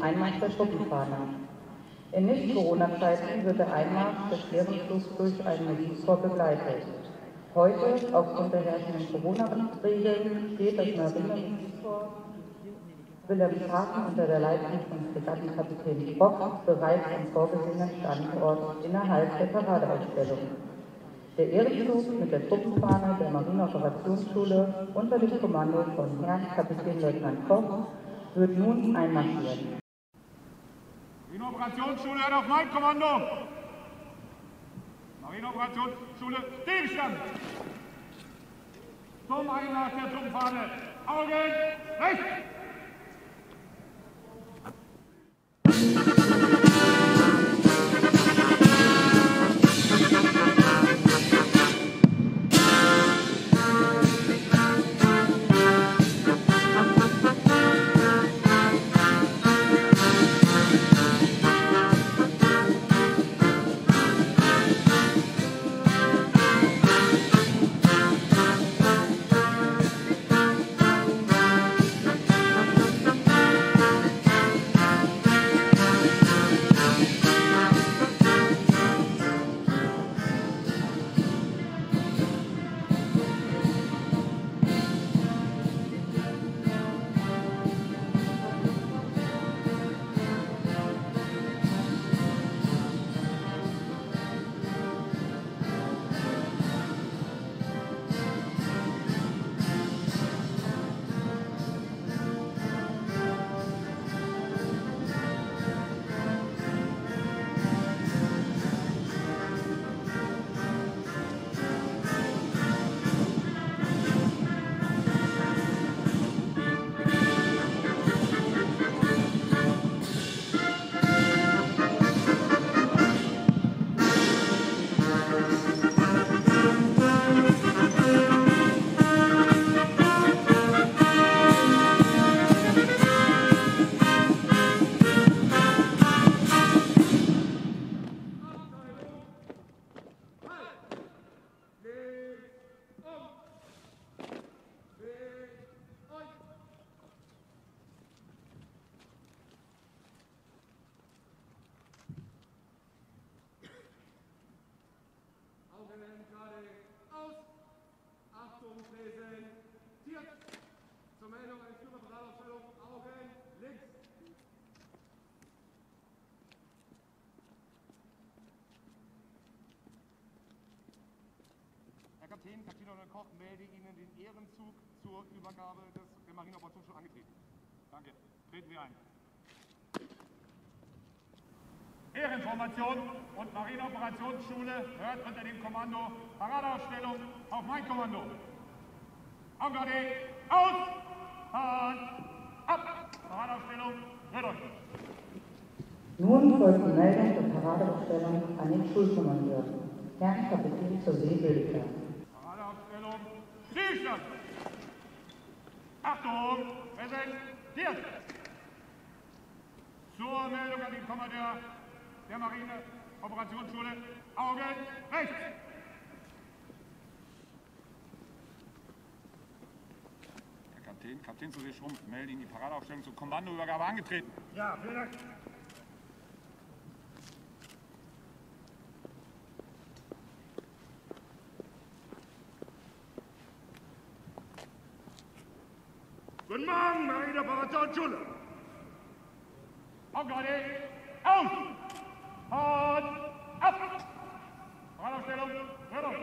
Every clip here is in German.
Einmarsch der Truppenfahne. In Nicht-Corona-Zeiten wird der Einmarsch des Ehrenflugs durch einen Musikchor begleitet. Heute, aufgrund der herrschenden Corona-Regeln, steht das Marinemusikchor Wilhelmshaven unter der Leitung von Fregattenkapitän Bock bereits am vorgesehenen Standort innerhalb der Paradeausstellung. Der Ehrenzug mit der Truppenfahne der Marineoperationsschule unter dem Kommando von Herrn Kapitänleutnant Koch wird nun einmarschieren. Marineoperationsschule hört auf mein Kommando! Marineoperationsschule Stillstand! Zum Einmarsch der Truppenfahne! Augen rechts! Zur Meldung eine Führerparadaufstellung, Augen links. Herr Kapitän, Kapitänleutnant Koch melde Ihnen den Ehrenzug zur Übergabe der Marineoperationsschule angetreten. Danke. Treten Sie ein. Ehrenformation und Marineoperationsschule hört unter dem Kommando Paradeaufstellung auf mein Kommando. Augengarde, aus! Hand, ab! Paradeaufstellung, hört euch! Nun folgt die Meldung der Paradeaufstellung an den Schulkommandeur, Herrn Kapitän zur See Wilke. Paradeaufstellung, Stillstand! Achtung, präsentiert! Zur Meldung an den Kommandeur der Marineoperationsschule, Augen rechts! Kapitän zu See Schrumpf, melde Ihnen die Paradeaufstellung zur Kommandoübergabe angetreten. Ja, vielen Dank. Guten Morgen, Marineoperationsschule. Augengarde, aus! Und ab! Paradeaufstellung, hört auf!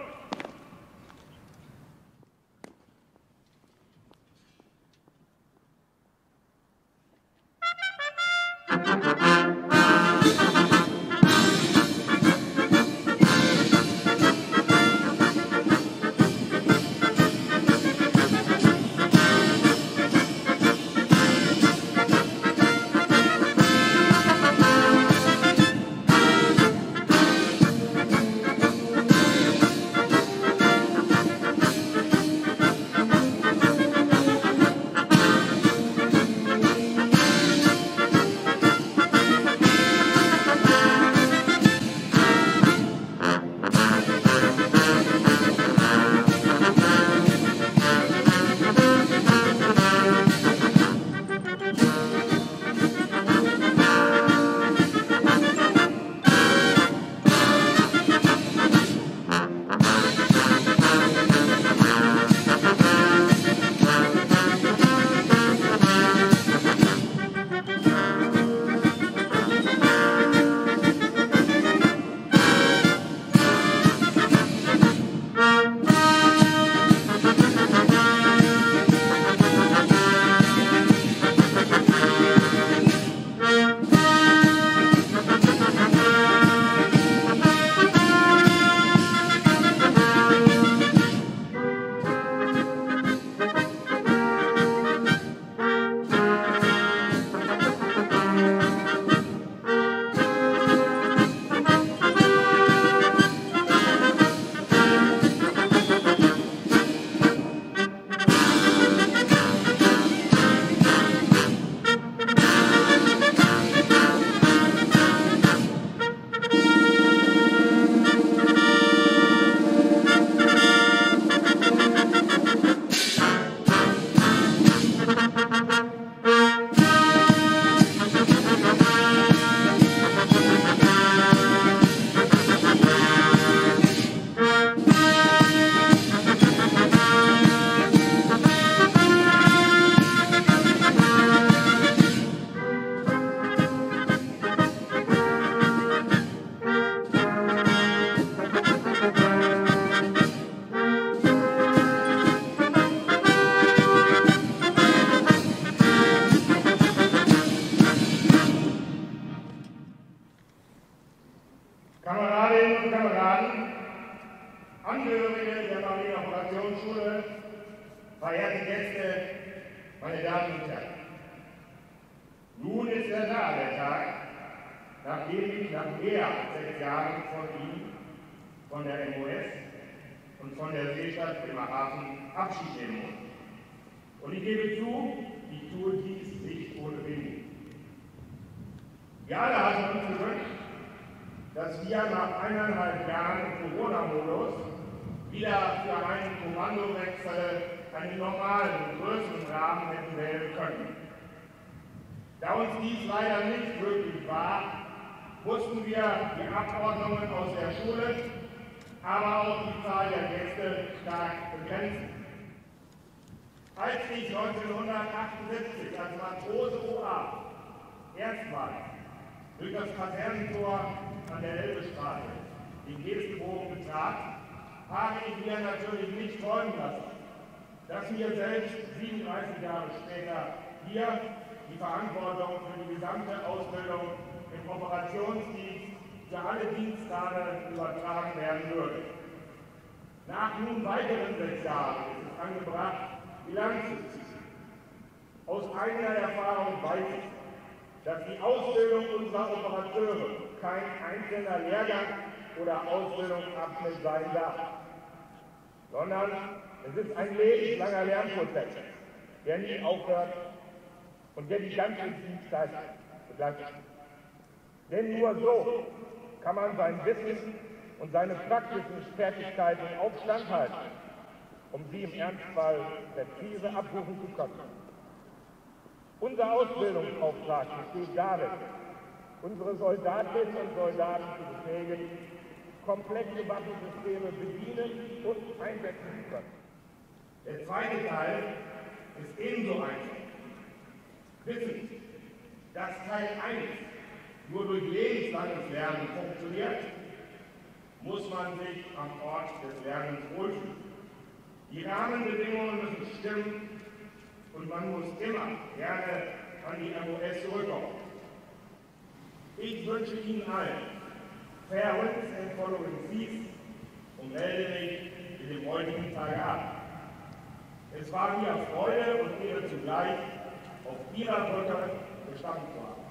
Verehrte Gäste, meine Damen und Herren, nun ist er da, der Tag, nachdem ich nach mehr als 6 Jahren von Ihnen, von der MOS und von der Seestadt Bremerhaven Abschied nehmen muss. Und ich gebe zu, ich tue dies nicht ohne Willen. Wir alle hatten uns gewünscht, dass wir nach 1,5 Jahren Corona-Modus wieder für einen Kommandowechsel einen normalen, größeren Rahmen hätten wählen können. Da uns dies leider nicht möglich war, mussten wir die Abordnungen aus der Schule, aber auch die Zahl der Gäste stark begrenzen. Als ich 1978 als Matrose OA erstmals durch das Kasernentor an der Elbestraße den Gestenbogen betrat, habe ich mir natürlich nicht träumen lassen, dass mir selbst 37 Jahre später hier die Verantwortung für die gesamte Ausbildung im Operationsdienst für alle Dienstgrade übertragen werden würde. Nach nun weiteren 6 Jahren ist es angebracht, Bilanz zu ziehen. Aus eigener Erfahrung weiß ich, dass die Ausbildung unserer Operateure kein einzelner Lehrgang oder Ausbildungsabschnitt sein darf, sondern es ist ein lebenslanger Lernprozess, der nie aufhört und der die ganze Dienstzeit begleitet. Denn nur so kann man sein Wissen und seine praktischen Fertigkeiten auf Stand halten, um sie im Ernstfall präzise abrufen zu können. Unser Ausbildungsauftrag besteht darin, unsere Soldatinnen und Soldaten zu befähigen, komplexe Waffensysteme bedienen und einsetzen zu können. Der zweite Teil ist ebenso einfach. Wissen, dass Teil 1 nur durch lebenslanges Lernen funktioniert, muss man sich am Ort des Lernens wohlfühlen. Die Rahmenbedingungen müssen stimmen und man muss immer gerne an die MOS zurückkommen. Ich wünsche Ihnen allen fair winds and following seas und melde mich in dem heutigen Tage ab. Es war mir Freude und Ehre zugleich, auf Ihrer Brücke gestanden zu haben.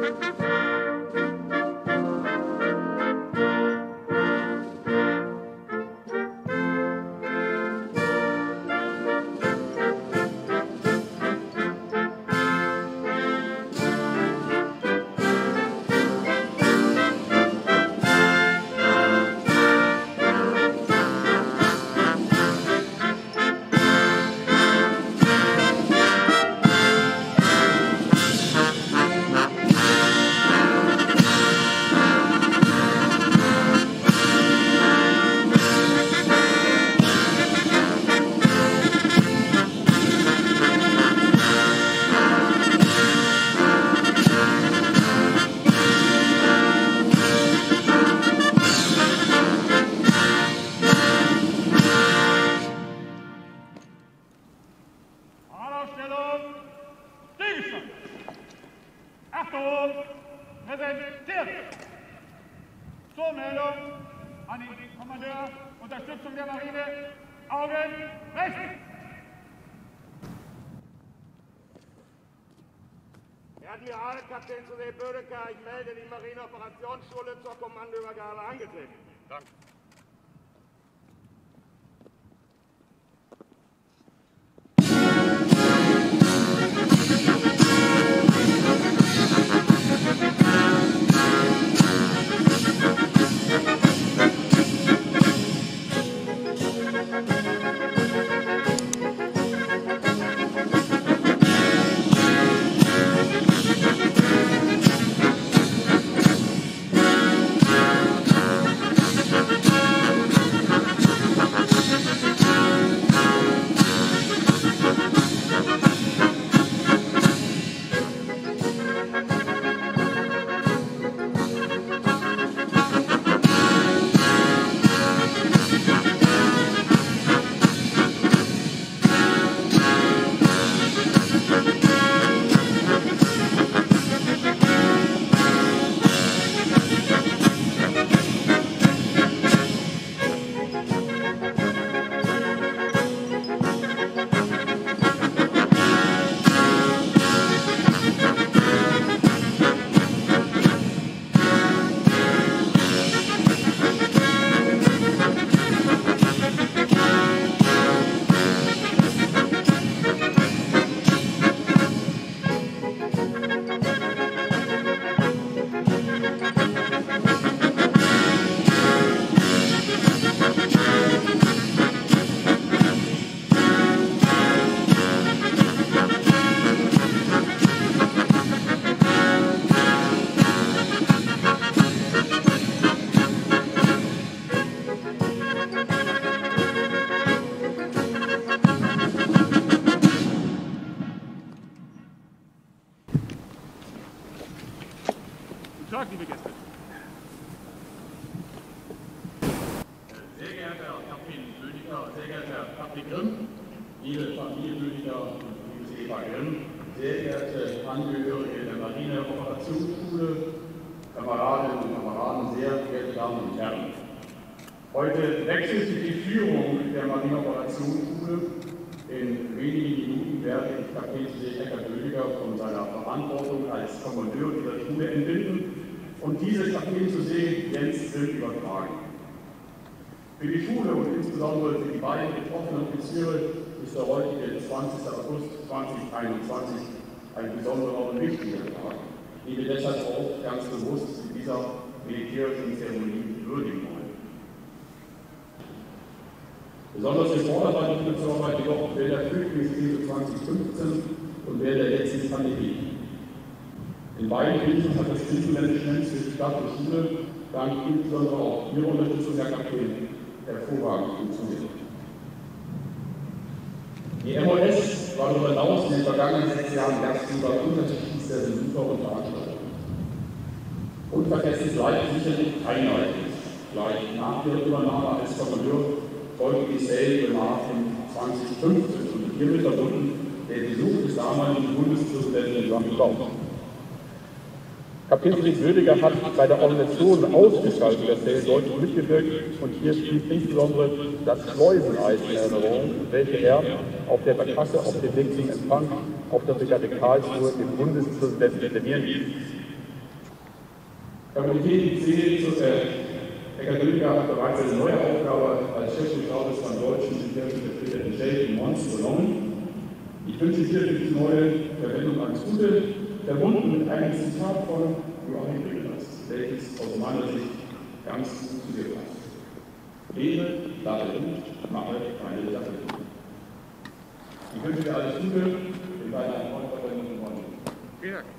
Unterstützung der Marine. Augen rechts! Herr Admiral, Kapitän José Bödecker, ich melde die Marineoperationsschule zur Kommandoübergabe angetreten. Danke. Tag, liebe Gäste. Sehr geehrter Herr Kapitän Bödecker, sehr geehrter Herr Kapitän Grimm, liebe Familie Bödecker und liebes Ehepaar Grimm, sehr geehrte Angehörige der Marineoperationsschule, Kameradinnen und Kameraden, sehr geehrte Damen und Herren. Heute wechselt sich die Führung der Marineoperationsschule. In wenigen Minuten werde ich Kapitän Eckart Bödecker von seiner Verantwortung als Kommandeur dieser Schule entbinden und diese Kapitän zu sehen, Jens Wild übertragen. Für die Schule und insbesondere für die beiden betroffenen Offiziere ist der heutige 20. August 2021 ein besonderer und wichtiger Tag, den wir deshalb auch ganz bewusst in dieser militärischen Zeremonie würdigen wollen. Besonders im Vordergrund steht zur Arbeit jedoch der Flüchtlingskrise 2015 und der letzten Pandemie. In beiden Krisen hat das Krisenmanagement zwischen Stadt und Schule dank insbesondere auch Ihrer Unterstützung, Herr Kapitän, hervorragend funktioniert. Die MOS war darüber hinaus in den vergangenen 6 Jahren Gastgeber unterschiedlichster Besucher und Veranstaltungen. Unvergessen bleibt sicherlich kein Ereignis. Gleich nach ihrer Übernahme als Kommandeur folgte die Sale-Remark in 2015 und hiermit verbunden der Besuch des damaligen Bundespräsidenten Joachim Gauck. Kapitän Bödecker hat bei der Organisation und Ausgestaltung der Sale deutlich mitgewirkt und hier spielt insbesondere das Schleuseneis in Erinnerung, welche er auf der Barkasse auf dem Weg zum Empfang auf der Brigade Karlsruhe dem Bundespräsidenten servieren ließ. Kapitän C. Eckart Dülger hat bereits eine neue Aufgabe als Chefstaates beim deutschen Militärvertreter in Shell in Mons übernommen. Ich wünsche dir für diese neue Verwendung alles Gute, verbunden mit einem Zitat von Joachim Wiglers, welches aus meiner Sicht ganz gut zu dir passt. Lebe, lade gut, mache keine Sache gut. Ich wünsche dir alles Gute in deiner Erfolgsverwendung in Bonn. Vielen Dank.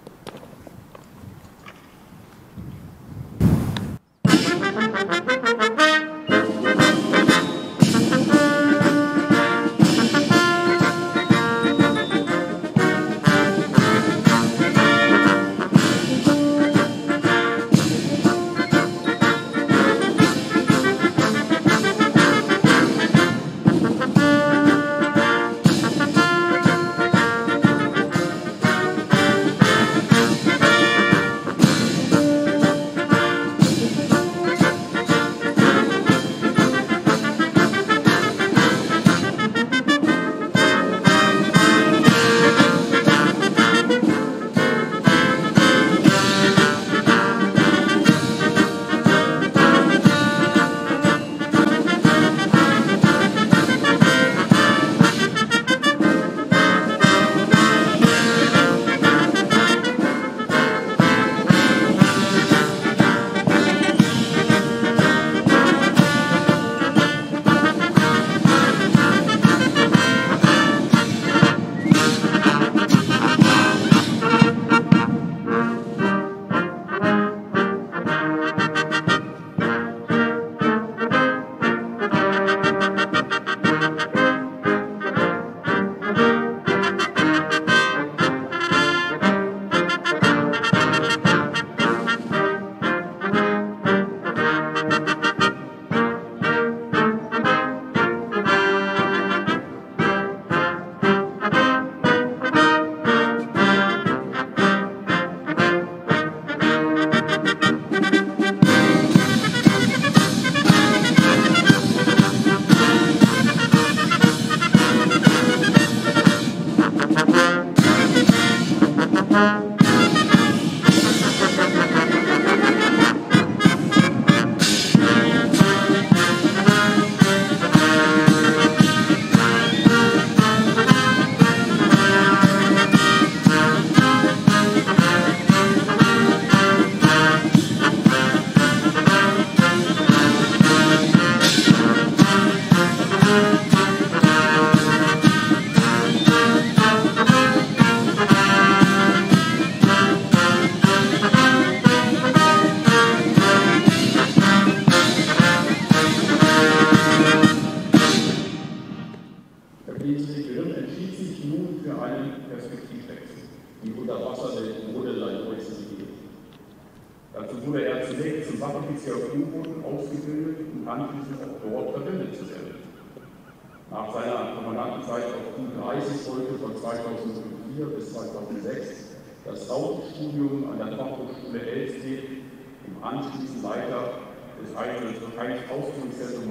Nach seiner Kommandantenzeit auf U-30 folgte von 2004 bis 2006 das Hauptstudium an der Fachhochschule Elsted, im Anschließend Leiter des Ausbildungszentrums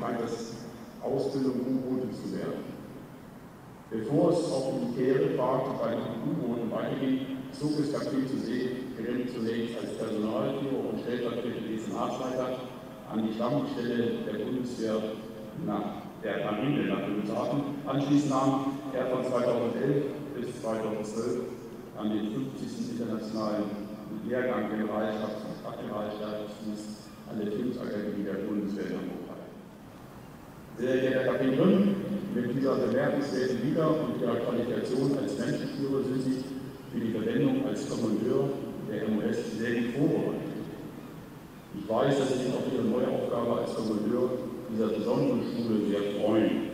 Ausbildung U-Boote zu werden. Bevor es auf militäre Fahrt bei den U-Booten weiterging, zog es Kapitän zu See, zunächst als Personalführer und stellvertretender Senatsleiter an die Stammstelle der Bundeswehr nach der Marine nach Wilhelmshaven. Anschließend nahm er von 2011 bis 2012 an den 50. Internationalen Lehrgang Generalstabs- und Admiralstabsdienst an der Hilfsakademie der Bundeswehr in Hamburg teil. Sehr geehrter Kapitän Grün, mit dieser bemerkenswerten Vita und ihrer Qualifikation als Menschenführer sind Sie für die Verwendung als Kommandeur der MOS sehr gut vorbereitet. Ich weiß, dass Sie sich auf Ihre neue Aufgabe als Kommandeur dieser besonderen Schule sehr freuen.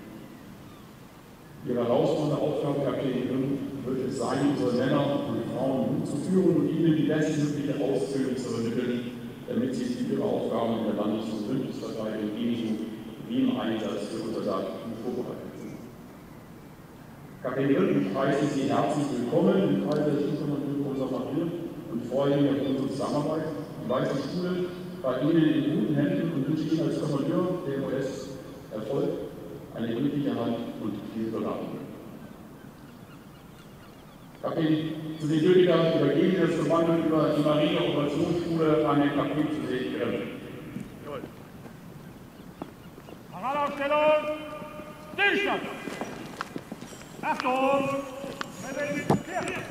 Ihre herausfordernde Aufgabe, Kapitän Grün, wird es sein, unsere Männer und Frauen gut zu führen und ihnen die bestmögliche Ausbildung zu vermitteln, damit sie für ihre Aufgaben in der Landes- und Bündnisverteidigung ebenso wie im Einsatz für unser Land gut vorbereitet sind. Kapitän Grün, ich heiße Sie herzlich willkommen im Kreis der Schulkommandeur unserer Marine und freue mich auf unsere Zusammenarbeit. Ich weiß, die Schule bei Ihnen in guten Händen und wünsche Ihnen als Kommandeur der MOS Erfolg, eine glückliche Hand und viel Beratung. Kapitän zu See Lüdecker übergeben Sie das Kommando über die Marine-Operationsschule an den Kapitän zu See Grimm. Paradaufstellung! Stillstand! Achtung! Präsentiert!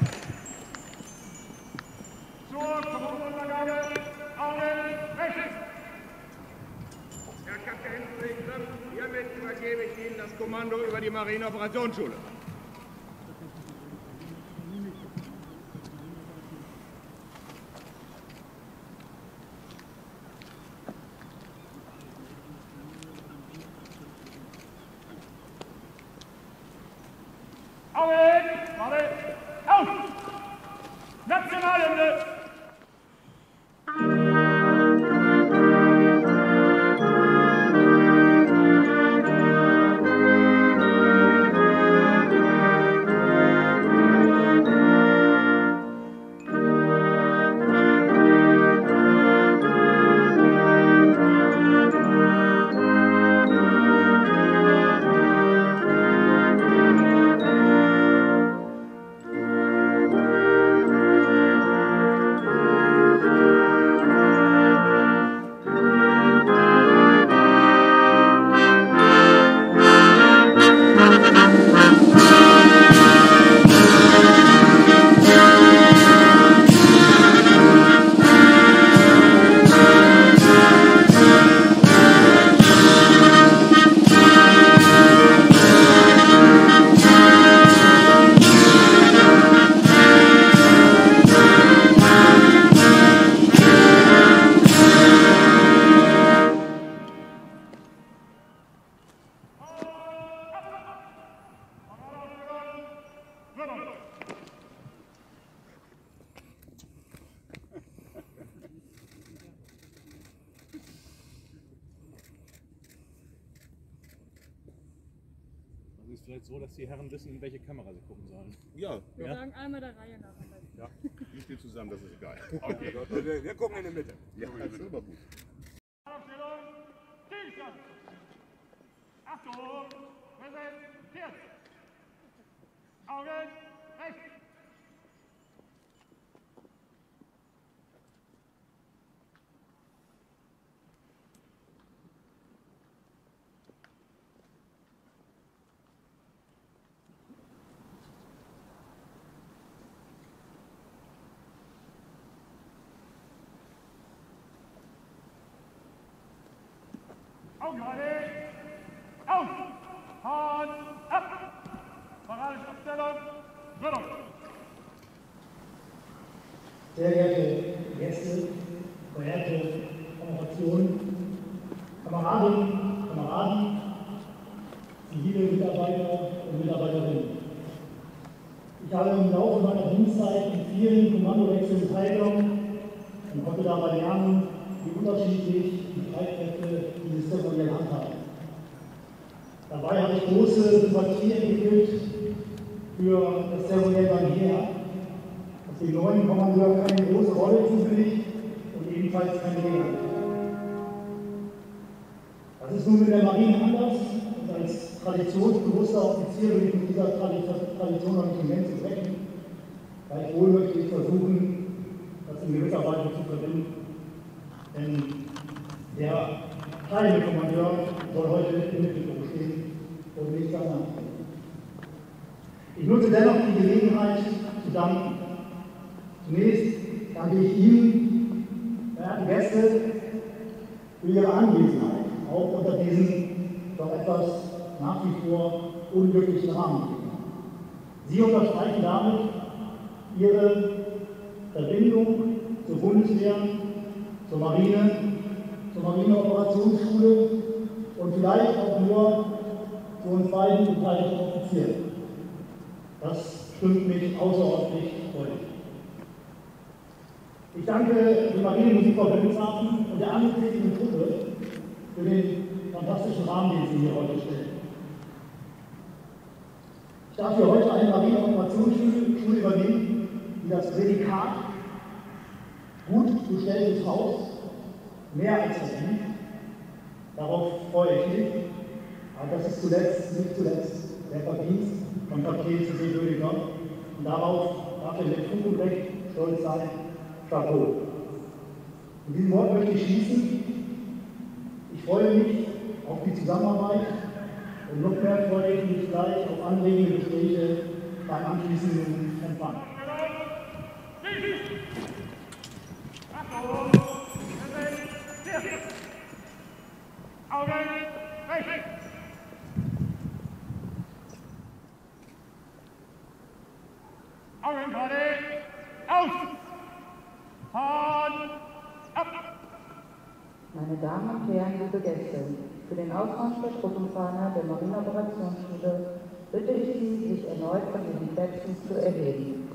Zur Kommandoübergabe Augen rechts! Herr Kapitän Friedrich, hiermit übergebe ich Ihnen das Kommando über die Marine-Operationsschule. Augen! Warte! Aus! Nationalhymne! Es ist vielleicht so, dass die Herren wissen, in welche Kamera sie gucken sollen. Ja, Wir sagen einmal der Reihe nach am besten. ja. Die stehen zusammen, das ist egal. Okay, wir gucken in die Mitte. Ja, das ist immer gut. Aufstellung! Stillstand! Achtung! Präsentiert! Augen rechts! Augen gerade! Aus! Hand ab! Paradisch Abstellung! Rüttung! Sehr geehrte Gäste, verehrte Operation, Kameradinnen, Kameraden, zivile Mitarbeiter und Mitarbeiterinnen. Ich habe im Laufe meiner Dienstzeit in vielen Kommandowechseln teilgenommen und konnte dabei lernen, wie unterschiedlich die Streitkräfte dieses Zeremoniell handhaben. Dabei habe ich große Sympathie entwickelt für das Zeremoniell beim Heer, das dem neuen Kommandeur keine große Rolle zubilligt und ebenfalls keine Lehre. Das ist nun mit der Marine anders und als traditionsbewusster Offizier will ich mit dieser Tradition noch nicht in Gänze brechen. Gleichwohl möchte ich versuchen, das in gewisser Weise zu verbinden. Denn der kleine Kommandeur soll heute im Mittelpunkt stehen und nicht sein Nachfolger. Ich nutze dennoch die Gelegenheit zu danken. Zunächst danke ich Ihnen, verehrten Gäste, für Ihre Anwesenheit, auch unter diesen doch etwas nach wie vor unglücklichen Rahmenbedingungen. Sie unterstreichen damit Ihre Verbindung zur Bundeswehr, zur Marine, zur Marineoperationsschule und vielleicht auch nur zu uns beiden beteiligten Offizieren. Das stimmt mich außerordentlich freudig. Ich danke dem Marinemusikchor Wilhelmshaven und der angetreten Truppe für den fantastischen Rahmen, den Sie hier heute stellen. Ich darf hier heute eine Marineoperationsschule übernehmen, die das Prädikat gut bestelltes Haus mehr als verdient. Darauf freue ich mich. Aber das ist nicht zuletzt der Verdienst von Kapitän zu See Lüdecker, Und darauf darf er mit Fug und Recht stolz sein. Chapeau. Mit diesem Wort möchte ich schließen. Ich freue mich auf die Zusammenarbeit und noch mehr freue ich mich gleich auf anregende Gespräche beim anschließenden Empfang. Augen gerade, aus! Fahren, ab! Meine Damen und Herren, liebe Gäste, für den Ausmarsch der Truppenfahner der Marineoperationsschule bitte ich Sie, sich erneut von Ihren Plätzen zu erheben.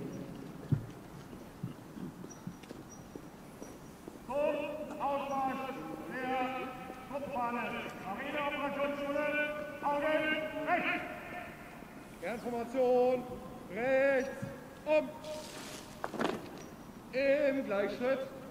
Zum Ausmarsch der Truppenfahner Marineoperationsschule, Augen rechts! Kernformation, rechts, um! Im Gleichschritt.